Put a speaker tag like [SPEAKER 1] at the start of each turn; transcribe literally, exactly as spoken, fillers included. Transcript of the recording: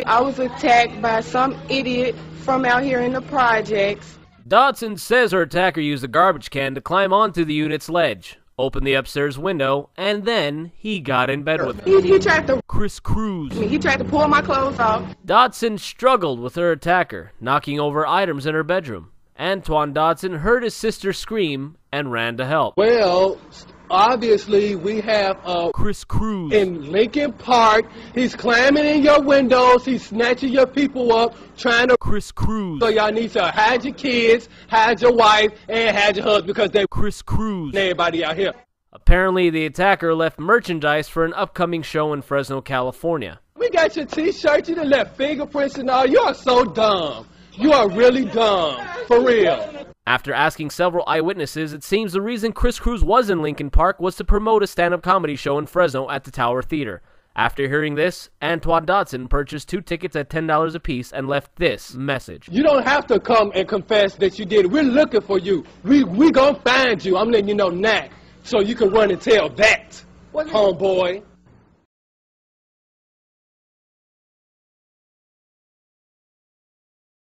[SPEAKER 1] I was attacked by some idiot from out here in the projects.
[SPEAKER 2] Dodson says her attacker used a garbage can to climb onto the unit's ledge, opened the upstairs window, and then he got in bed with her.
[SPEAKER 1] He, he tried to
[SPEAKER 2] Chris Cruz.
[SPEAKER 1] He tried to pull my clothes off.
[SPEAKER 2] Dodson struggled with her attacker, knocking over items in her bedroom. Antoine Dodson heard his sister scream and ran to help.
[SPEAKER 3] Well, obviously we have uh,
[SPEAKER 2] Chris Cruz
[SPEAKER 3] in Lincoln Park. He's climbing in your windows. He's snatching your people up, trying to.
[SPEAKER 2] Chris Cruz.
[SPEAKER 3] So y'all need to hide your kids, hide your wife, and hide your husband because they.
[SPEAKER 2] Chris Cruz.
[SPEAKER 3] Everybody out here.
[SPEAKER 2] Apparently, the attacker left merchandise for an upcoming show in Fresno, California.
[SPEAKER 3] We got your T-shirt. You done left fingerprints and all. You are so dumb. You are really dumb. For real.
[SPEAKER 2] After asking several eyewitnesses, it seems the reason Chris Cruz was in Lincoln Park was to promote a stand-up comedy show in Fresno at the Tower Theater. After hearing this, Antoine Dodson purchased two tickets at ten dollars apiece and left this message.
[SPEAKER 3] You don't have to come and confess that you did it. We're looking for you. We we gonna find you. I'm letting you know now, so you can run and tell that, homeboy.